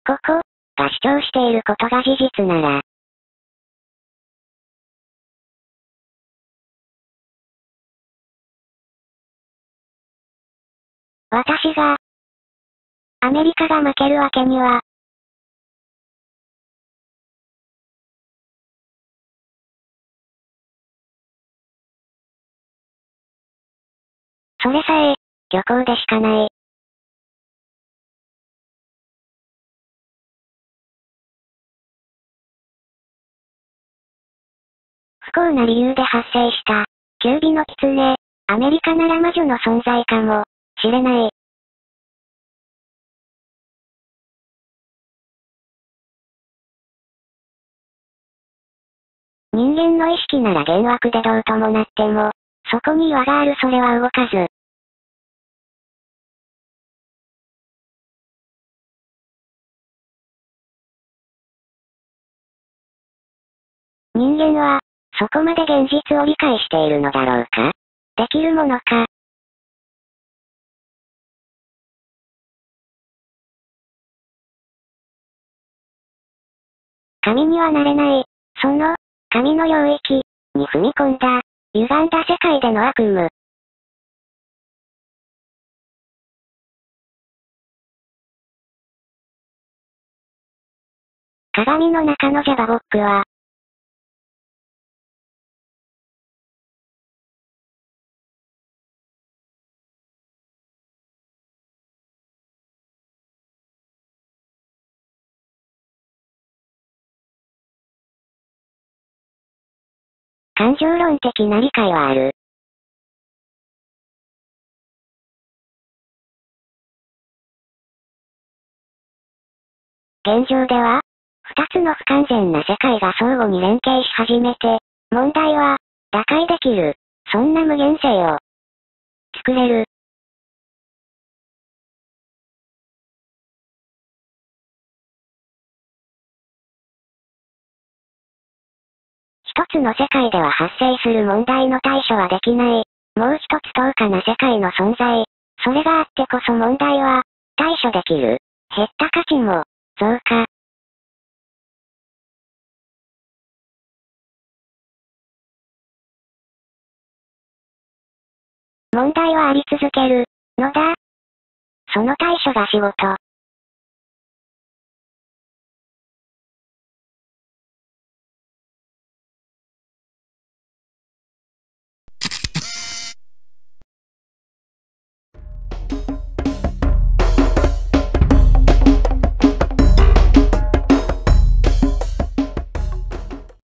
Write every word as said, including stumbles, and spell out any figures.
ここ、が主張していることが事実なら、私が、アメリカが負けるわけには、それさえ、虚構でしかない。不幸な理由で発生した、九尾の狐、アメリカなら魔女の存在かも、しれない。人間の意識なら幻惑でどうともなっても、そこに岩があるそれは動かず。人間は、そこまで現実を理解しているのだろうか？できるものか？神にはなれない、その、神の領域、に踏み込んだ、歪んだ世界での悪夢。鏡の中のジャバボックは、感情論的な理解はある。現状では、二つの不完全な世界が相互に連携し始めて、問題は、打開できる、そんな無限性を、作れる。一つの世界では発生する問題の対処はできない。もう一つ等価な世界の存在。それがあってこそ問題は、対処できる。減った価値も、増加。問題はあり続ける、のだ。その対処が仕事。